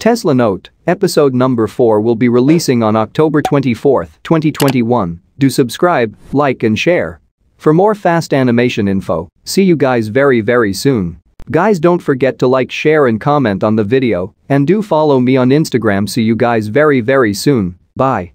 Tesla Note, episode number 4 will be releasing on October 24, 2021. Do subscribe, like and share. For more fast animation info, see you guys very soon. Guys, don't forget to like, share and comment on the video, and do follow me on Instagram. See you guys very soon. Bye.